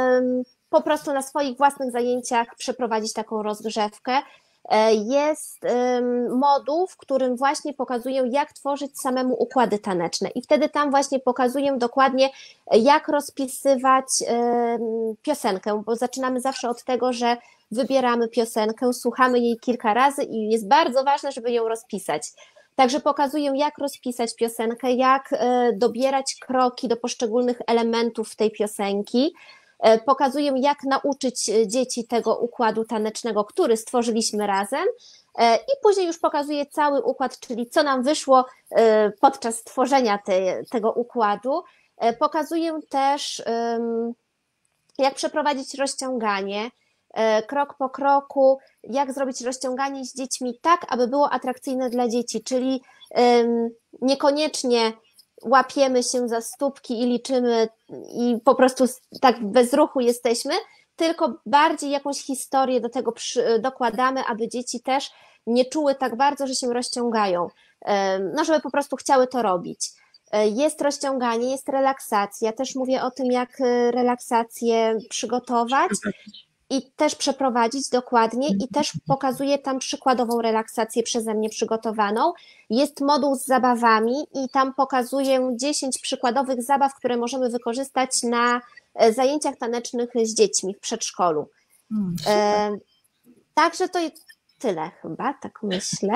po prostu na swoich własnych zajęciach przeprowadzić taką rozgrzewkę. Jest moduł, w którym właśnie pokazuję, jak tworzyć samemu układy taneczne i wtedy tam właśnie pokazuję dokładnie, jak rozpisywać piosenkę, bo zaczynamy zawsze od tego, że wybieramy piosenkę, słuchamy jej kilka razy i jest bardzo ważne, żeby ją rozpisać. Także pokazuję, jak rozpisać piosenkę, jak dobierać kroki do poszczególnych elementów tej piosenki. Pokazuję, jak nauczyć dzieci tego układu tanecznego, który stworzyliśmy razem i później już pokazuję cały układ, czyli co nam wyszło podczas tworzenia te, tego układu. Pokazuję też, jak przeprowadzić rozciąganie, krok po kroku, jak zrobić rozciąganie z dziećmi tak, aby było atrakcyjne dla dzieci, czyli niekoniecznie łapiemy się za stópki i liczymy i po prostu tak bez ruchu jesteśmy, tylko bardziej jakąś historię do tego przy, dokładamy, aby dzieci też nie czuły tak bardzo, że się rozciągają, no żeby po prostu chciały to robić. Jest rozciąganie, jest relaksacja, też mówię o tym, jak relaksację przygotować i też przeprowadzić dokładnie i też pokazuję tam przykładową relaksację przeze mnie przygotowaną. Jest moduł z zabawami i tam pokazuję dziesięć przykładowych zabaw, które możemy wykorzystać na zajęciach tanecznych z dziećmi w przedszkolu. Hmm, e, także to tyle chyba, tak myślę.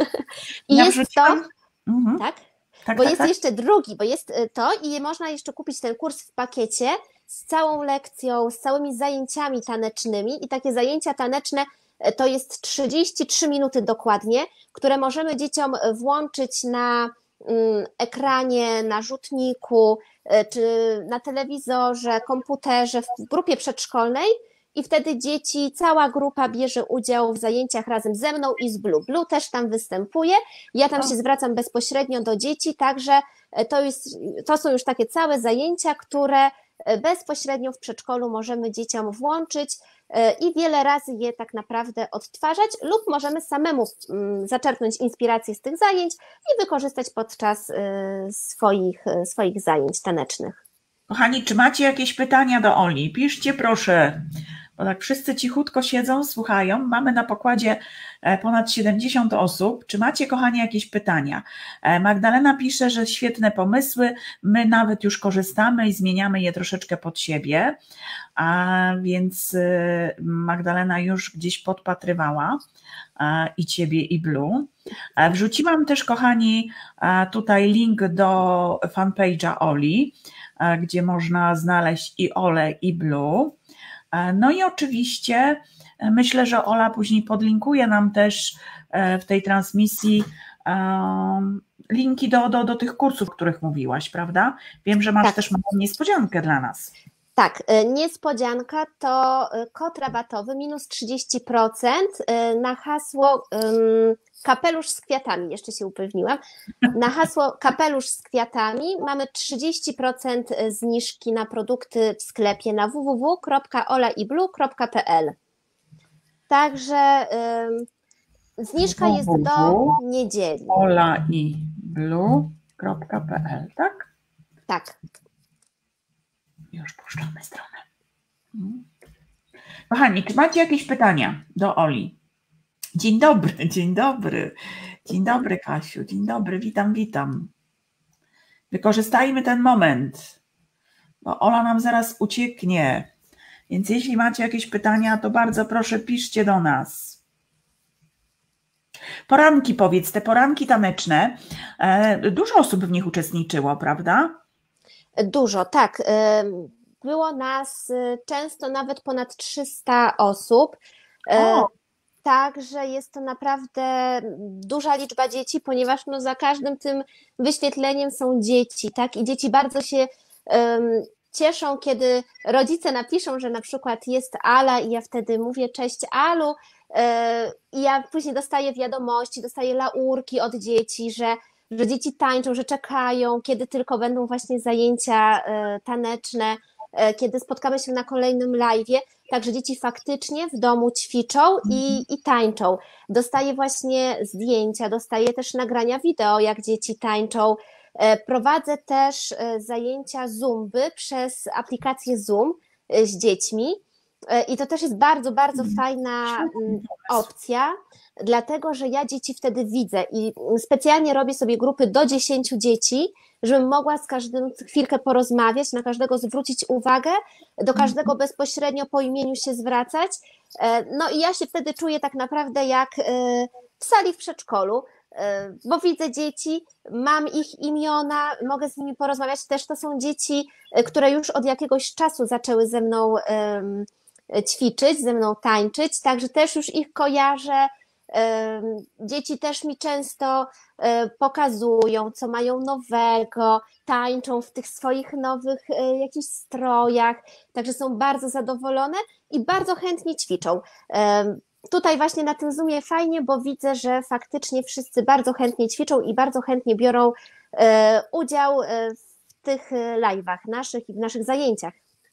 I ja jest wrzuciłam. to... Mhm. Tak? Tak, bo tak, jest tak. jeszcze drugi, bo jest to i można jeszcze kupić ten kurs w pakiecie z całą lekcją, z całymi zajęciami tanecznymi i takie zajęcia taneczne to jest trzydzieści trzy minuty dokładnie, które możemy dzieciom włączyć na ekranie, na rzutniku, czy na telewizorze, komputerze, w grupie przedszkolnej i wtedy dzieci, cała grupa bierze udział w zajęciach razem ze mną i z Blue. Blue też tam występuje, ja tam się zwracam bezpośrednio do dzieci, także to, jest, to są już takie całe zajęcia, które bezpośrednio w przedszkolu możemy dzieciom włączyć i wiele razy je tak naprawdę odtwarzać lub możemy samemu zaczerpnąć inspirację z tych zajęć i wykorzystać podczas swoich, swoich zajęć tanecznych. Kochani, czy macie jakieś pytania do Oli? Piszcie proszę, bo tak wszyscy cichutko siedzą, słuchają. Mamy na pokładzie ponad siedemdziesiąt osób. Czy macie, kochani, jakieś pytania? Magdalena pisze, że świetne pomysły, my nawet już korzystamy i zmieniamy je troszeczkę pod siebie, a więc Magdalena już gdzieś podpatrywała i Ciebie, i Blue. Wrzuciłam też, kochani, tutaj link do fanpage'a Oli, gdzie można znaleźć i Olę, i Blue. No i oczywiście myślę, że Ola później podlinkuje nam też w tej transmisji linki do, do, do tych kursów, o których mówiłaś, prawda? Wiem, że masz tak. też małą niespodziankę dla nas. Tak, niespodzianka to kod rabatowy minus trzydzieści procent na hasło kapelusz z kwiatami, jeszcze się upewniłam. Na hasło kapelusz z kwiatami mamy trzydzieści procent zniżki na produkty w sklepie na w w w kropka ola i blue kropka p l. Także zniżka jest do niedzieli. Ola i blue kropka p l, tak? Tak. Już puszczamy stronę. Kochani, czy macie jakieś pytania do Oli? Dzień dobry, dzień dobry. Dzień dobry, Kasiu, dzień dobry, witam, witam. Wykorzystajmy ten moment, bo Ola nam zaraz ucieknie. Więc jeśli macie jakieś pytania, to bardzo proszę, piszcie do nas. Poranki, powiedz, te poranki taneczne, dużo osób w nich uczestniczyło, prawda? Dużo, tak. Było nas często nawet ponad trzysta osób. O. Także jest to naprawdę duża liczba dzieci, ponieważ no za każdym tym wyświetleniem są dzieci, tak? I dzieci bardzo się um, cieszą, kiedy rodzice napiszą, że na przykład jest Ala i ja wtedy mówię cześć Alu yy, i ja później dostaję wiadomości, dostaję laurki od dzieci, że, że dzieci tańczą, że czekają, kiedy tylko będą właśnie zajęcia yy, taneczne, yy, kiedy spotkamy się na kolejnym live'ie. Także dzieci faktycznie w domu ćwiczą i, i tańczą. Dostaję właśnie zdjęcia, dostaję też nagrania wideo, jak dzieci tańczą. Prowadzę też zajęcia zumby przez aplikację Zoom z dziećmi i to też jest bardzo, bardzo fajna opcja, dlatego że ja dzieci wtedy widzę i specjalnie robię sobie grupy do dziesięciu dzieci, żebym mogła z każdym chwilkę porozmawiać, na każdego zwrócić uwagę, do każdego bezpośrednio po imieniu się zwracać. No i ja się wtedy czuję tak naprawdę jak w sali w przedszkolu, bo widzę dzieci, mam ich imiona, mogę z nimi porozmawiać. Też to są dzieci, które już od jakiegoś czasu zaczęły ze mną ćwiczyć, ze mną tańczyć, także też już ich kojarzę. Dzieci też mi często pokazują, co mają nowego, tańczą w tych swoich nowych jakichś strojach, także są bardzo zadowolone i bardzo chętnie ćwiczą. Tutaj właśnie na tym Zoomie fajnie, bo widzę, że faktycznie wszyscy bardzo chętnie ćwiczą i bardzo chętnie biorą udział w tych live'ach naszych i w naszych zajęciach.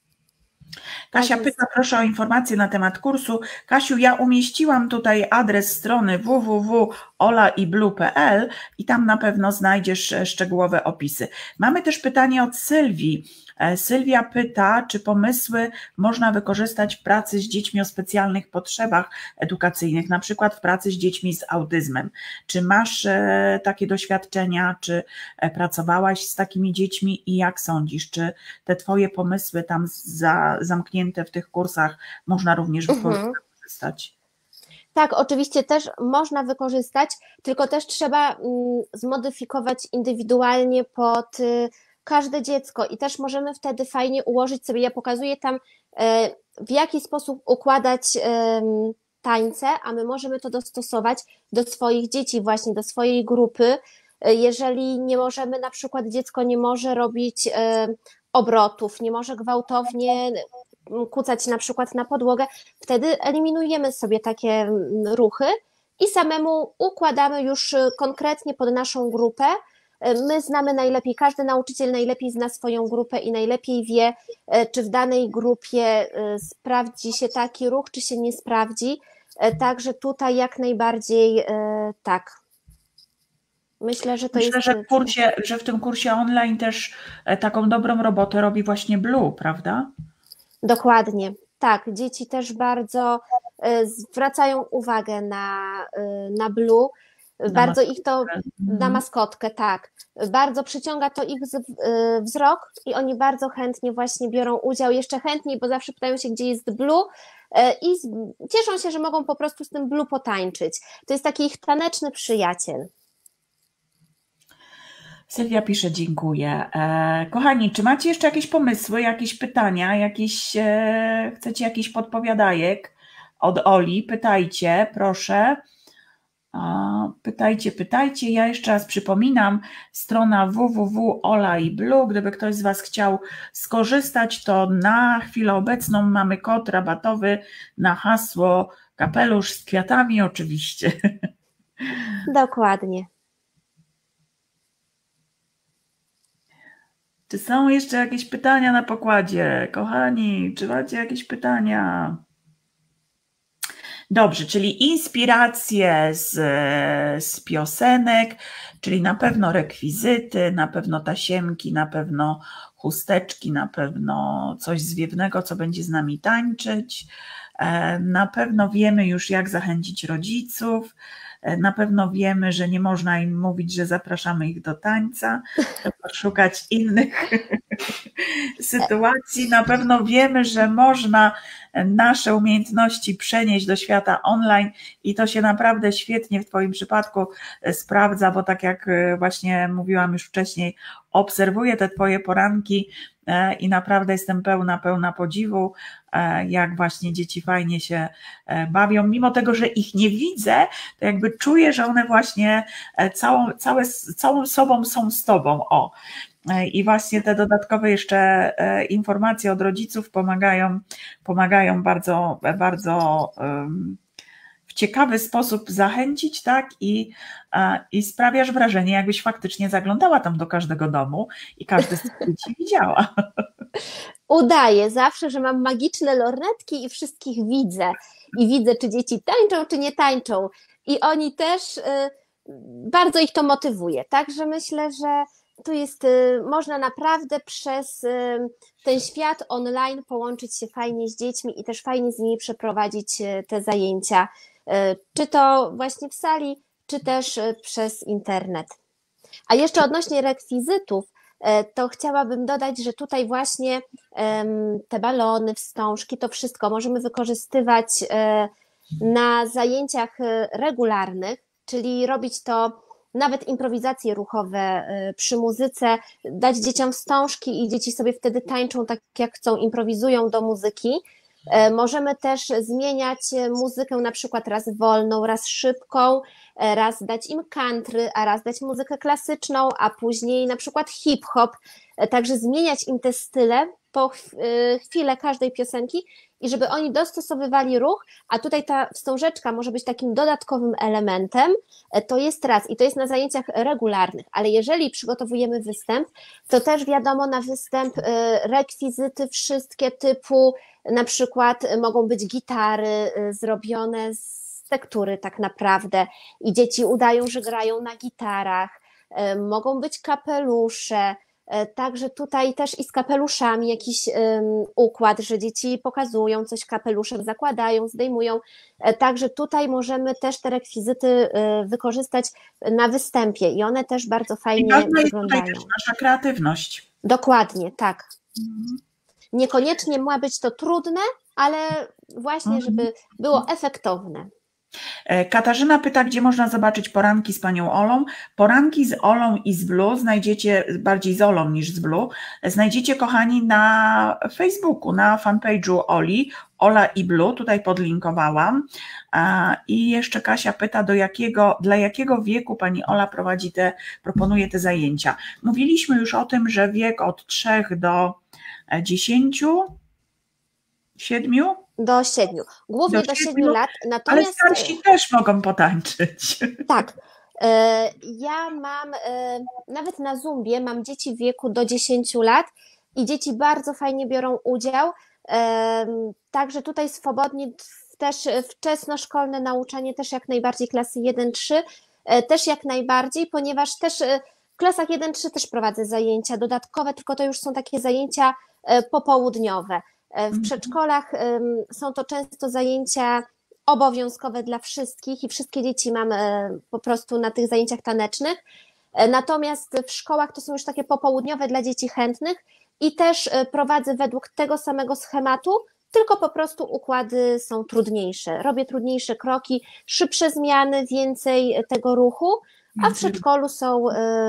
Kasia pyta, proszę o informacje na temat kursu. Kasiu, ja umieściłam tutaj adres strony w w w kropka ola i blue kropka p l i tam na pewno znajdziesz szczegółowe opisy. Mamy też pytanie od Sylwii. Sylwia pyta, czy pomysły można wykorzystać w pracy z dziećmi o specjalnych potrzebach edukacyjnych, na przykład w pracy z dziećmi z autyzmem. Czy masz takie doświadczenia, czy pracowałaś z takimi dziećmi i jak sądzisz, czy te twoje pomysły tam za, zamknięte w tych kursach można również Mhm. wykorzystać? Tak, oczywiście też można wykorzystać, tylko też trzeba zmodyfikować indywidualnie pod każde dziecko i też możemy wtedy fajnie ułożyć sobie, ja pokazuję tam w jaki sposób układać tańce, a my możemy to dostosować do swoich dzieci, właśnie do swojej grupy. Jeżeli nie możemy, na przykład dziecko nie może robić obrotów, nie może gwałtownie kucać na przykład na podłogę, wtedy eliminujemy sobie takie ruchy i samemu układamy już konkretnie pod naszą grupę. My znamy najlepiej, każdy nauczyciel najlepiej zna swoją grupę i najlepiej wie, czy w danej grupie sprawdzi się taki ruch, czy się nie sprawdzi. Także tutaj jak najbardziej tak. Myślę, że to Myślę, jest... że w kursie, że w tym kursie online też taką dobrą robotę robi właśnie Blue, prawda? Dokładnie, tak. Dzieci też bardzo zwracają uwagę na, na Blue. Na Bardzo maskotkę. ich to, na maskotkę, tak. Bardzo przyciąga to ich wzrok i oni bardzo chętnie właśnie biorą udział, jeszcze chętniej, bo zawsze pytają się, gdzie jest Blue i cieszą się, że mogą po prostu z tym Blue potańczyć. To jest taki ich taneczny przyjaciel. Sylwia pisze, dziękuję. E, kochani, czy macie jeszcze jakieś pomysły, jakieś pytania, jakieś, e, chcecie jakiś podpowiadajek od Oli? Pytajcie, proszę. A, pytajcie, pytajcie. Ja jeszcze raz przypominam, strona w w w kropka ola i blue. Gdyby ktoś z Was chciał skorzystać, to na chwilę obecną mamy kod rabatowy na hasło kapelusz z kwiatami oczywiście. Dokładnie. Czy są jeszcze jakieś pytania na pokładzie? Kochani, czy macie jakieś pytania? Dobrze, czyli inspiracje z, z piosenek, czyli na pewno rekwizyty, na pewno tasiemki, na pewno chusteczki, na pewno coś zwiewnego, co będzie z nami tańczyć. Na pewno wiemy już, jak zachęcić rodziców. Na pewno wiemy, że nie można im mówić, że zapraszamy ich do tańca, trzeba szukać innych sytuacji. Na pewno wiemy, że można nasze umiejętności przenieść do świata online i to się naprawdę świetnie w Twoim przypadku sprawdza, bo tak jak właśnie mówiłam już wcześniej, obserwuję te Twoje poranki i naprawdę jestem pełna, pełna podziwu, jak właśnie dzieci fajnie się bawią, mimo tego, że ich nie widzę, to jakby czuję, że one właśnie całą, całe, całą sobą są z Tobą, o. I właśnie te dodatkowe jeszcze informacje od rodziców pomagają, pomagają bardzo, bardzo w ciekawy sposób zachęcić, tak? I, i sprawiasz wrażenie, jakbyś faktycznie zaglądała tam do każdego domu i każdy z tych dzieci widziała. Udaję zawsze, że mam magiczne lornetki i wszystkich widzę. I widzę, czy dzieci tańczą, czy nie tańczą. I oni też, y, bardzo ich to motywuje. Także myślę, że tu jest, y, można naprawdę przez y, ten świat online połączyć się fajnie z dziećmi i też fajnie z nimi przeprowadzić y, te zajęcia. Y, czy to właśnie w sali, czy też y, przez internet. A jeszcze odnośnie rekwizytów, to chciałabym dodać, że tutaj właśnie te balony, wstążki, to wszystko możemy wykorzystywać na zajęciach regularnych, czyli robić to nawet improwizacje ruchowe przy muzyce, dać dzieciom wstążki i dzieci sobie wtedy tańczą tak jak chcą, improwizują do muzyki. Możemy też zmieniać muzykę, na przykład raz wolną, raz szybką, raz dać im country, a raz dać muzykę klasyczną, a później na przykład hip-hop, także zmieniać im te style po chwilę każdej piosenki i żeby oni dostosowywali ruch, a tutaj ta wstążeczka może być takim dodatkowym elementem, to jest raz i to jest na zajęciach regularnych, ale jeżeli przygotowujemy występ, to też wiadomo, na występ rekwizyty wszystkie typu, na przykład mogą być gitary zrobione z tektury tak naprawdę i dzieci udają, że grają na gitarach, mogą być kapelusze, także tutaj też i z kapeluszami jakiś um, układ, że dzieci pokazują coś kapeluszem, zakładają, zdejmują, także tutaj możemy też te rekwizyty wykorzystać na występie i one też bardzo fajnie wyglądają. I ważna jest tutaj też nasza kreatywność. Dokładnie, tak. Mhm. Niekoniecznie ma być to trudne, ale właśnie, żeby było efektowne. Katarzyna pyta, gdzie można zobaczyć poranki z panią Olą. Poranki z Olą i z Blue znajdziecie, bardziej z Olą niż z Blue, znajdziecie, kochani, na Facebooku, na fanpage'u Oli, Ola i Blue, tutaj podlinkowałam. I jeszcze Kasia pyta, do jakiego, dla jakiego wieku pani Ola prowadzi te, proponuje te zajęcia. Mówiliśmy już o tym, że wiek od trzech do dziesięciu, siedmiu? Do siedmiu. Głównie do, do siedmiu lat. Natomiast... Ale starsi też mogą potańczyć. Tak. Ja mam, nawet na Zumbie mam dzieci w wieku do dziesięciu lat i dzieci bardzo fajnie biorą udział. Także tutaj swobodnie też wczesnoszkolne nauczanie, też jak najbardziej klasy jeden trzy, też jak najbardziej, ponieważ też w klasach jeden trzy też prowadzę zajęcia dodatkowe, tylko to już są takie zajęcia popołudniowe. W przedszkolach są to często zajęcia obowiązkowe dla wszystkich i wszystkie dzieci mamy po prostu na tych zajęciach tanecznych. Natomiast w szkołach to są już takie popołudniowe dla dzieci chętnych i też prowadzę według tego samego schematu, tylko po prostu układy są trudniejsze. Robię trudniejsze kroki, szybsze zmiany, więcej tego ruchu, a w przedszkolu są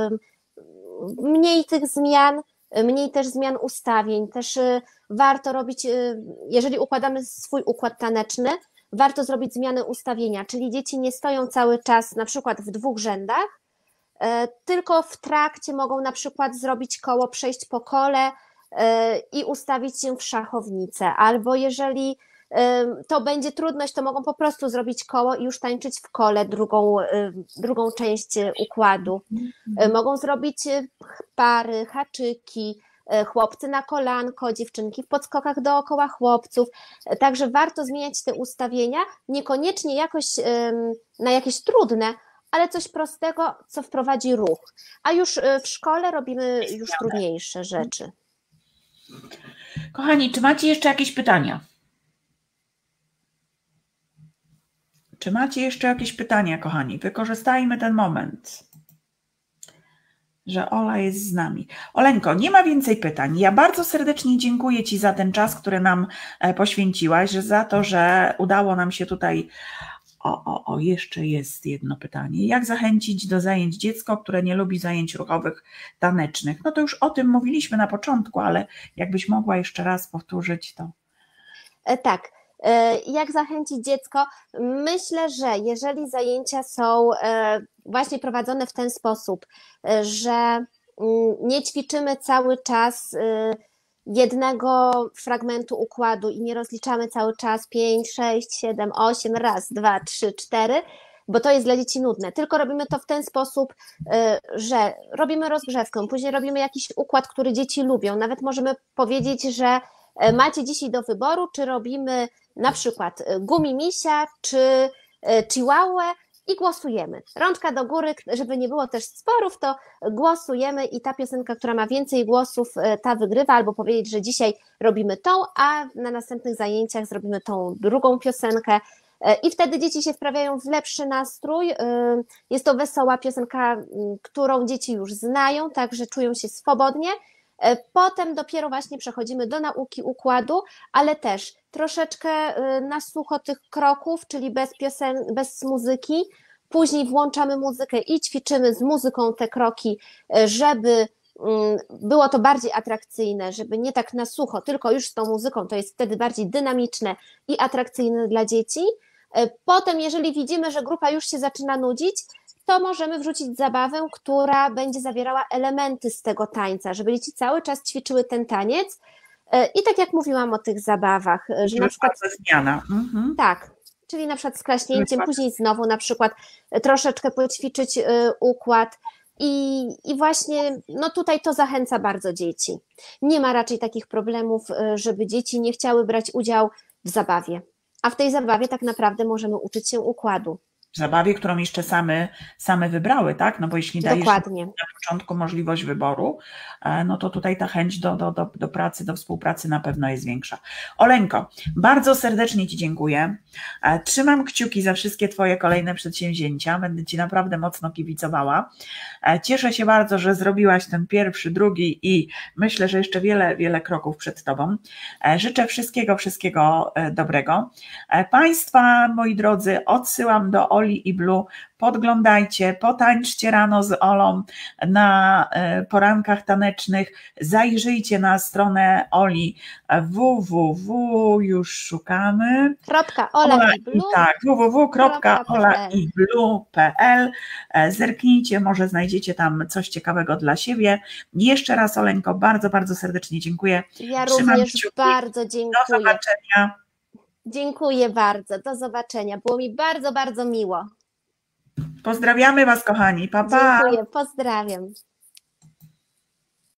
mniej tych zmian, mniej też zmian ustawień. Też warto robić, jeżeli układamy swój układ taneczny, warto zrobić zmianę ustawienia, czyli dzieci nie stoją cały czas na przykład w dwóch rzędach, tylko w trakcie mogą na przykład zrobić koło, przejść po kole i ustawić się w szachownicę, albo jeżeli to będzie trudność, to mogą po prostu zrobić koło i już tańczyć w kole drugą, drugą część układu. Mogą zrobić pary, haczyki, chłopcy na kolanko, dziewczynki w podskokach dookoła chłopców, także warto zmieniać te ustawienia, niekoniecznie jakoś na jakieś trudne, ale coś prostego, co wprowadzi ruch, a już w szkole robimy już trudniejsze rzeczy. Kochani, czy macie jeszcze jakieś pytania? Czy macie jeszcze jakieś pytania, kochani? Wykorzystajmy ten moment, że Ola jest z nami. Oleńko, nie ma więcej pytań. Ja bardzo serdecznie dziękuję Ci za ten czas, który nam poświęciłaś, za to, że udało nam się tutaj... O, o, o, jeszcze jest jedno pytanie. Jak zachęcić do zajęć dziecko, które nie lubi zajęć ruchowych, tanecznych? No to już o tym mówiliśmy na początku, ale jakbyś mogła jeszcze raz powtórzyć to. Tak. Jak zachęcić dziecko? Myślę, że jeżeli zajęcia są właśnie prowadzone w ten sposób, że nie ćwiczymy cały czas jednego fragmentu układu i nie rozliczamy cały czas pięć, sześć, siedem, osiem, raz, dwa, trzy, cztery, bo to jest dla dzieci nudne, tylko robimy to w ten sposób, że robimy rozgrzewkę, później robimy jakiś układ, który dzieci lubią, nawet możemy powiedzieć, że macie dzisiaj do wyboru, czy robimy na przykład gumimisia, czy chihuahua i głosujemy. Rączka do góry, żeby nie było też sporów, to głosujemy i ta piosenka, która ma więcej głosów, ta wygrywa, albo powiedzieć, że dzisiaj robimy tą, a na następnych zajęciach zrobimy tą drugą piosenkę i wtedy dzieci się wprawiają w lepszy nastrój. Jest to wesoła piosenka, którą dzieci już znają, także czują się swobodnie. Potem dopiero właśnie przechodzimy do nauki układu, ale też troszeczkę na sucho tych kroków, czyli bez piosen, bez muzyki. Później włączamy muzykę i ćwiczymy z muzyką te kroki, żeby było to bardziej atrakcyjne, żeby nie tak na sucho, tylko już z tą muzyką, to jest wtedy bardziej dynamiczne i atrakcyjne dla dzieci. Potem, jeżeli widzimy, że grupa już się zaczyna nudzić, to możemy wrzucić zabawę, która będzie zawierała elementy z tego tańca, żeby dzieci cały czas ćwiczyły ten taniec. I tak jak mówiłam o tych zabawach, że na przykład... zmiana. Mhm. Tak, czyli na przykład z klaśnięciem, później znowu na przykład troszeczkę poćwiczyć układ i, i właśnie no tutaj to zachęca bardzo dzieci. Nie ma raczej takich problemów, żeby dzieci nie chciały brać udziału w zabawie, a w tej zabawie tak naprawdę możemy uczyć się układu. W zabawie, którą jeszcze same, same wybrały, tak? No bo jeśli dajesz Dokładnie. na początku możliwość wyboru, no to tutaj ta chęć do, do, do, do pracy, do współpracy na pewno jest większa. Oleńko, bardzo serdecznie Ci dziękuję. Trzymam kciuki za wszystkie Twoje kolejne przedsięwzięcia. Będę Ci naprawdę mocno kibicowała. Cieszę się bardzo, że zrobiłaś ten pierwszy, drugi i myślę, że jeszcze wiele, wiele kroków przed Tobą. Życzę wszystkiego, wszystkiego dobrego. Państwa, moi drodzy, odsyłam do Oli i Blue, podglądajcie, potańczcie rano z Olą na porankach tanecznych, zajrzyjcie na stronę Oli www, już szukamy, Kropka Ola, Ola i Blue. Tak, www kropka ola i blue kropka p l. Zerknijcie, może znajdziecie tam coś ciekawego dla siebie. Jeszcze raz, Oleńko, bardzo, bardzo serdecznie dziękuję. Ja Trzymam również kciuki. Bardzo dziękuję. Do zobaczenia. Dziękuję bardzo, do zobaczenia. Było mi bardzo, bardzo miło. Pozdrawiamy Was, kochani. Pa, pa. Dziękuję, pozdrawiam.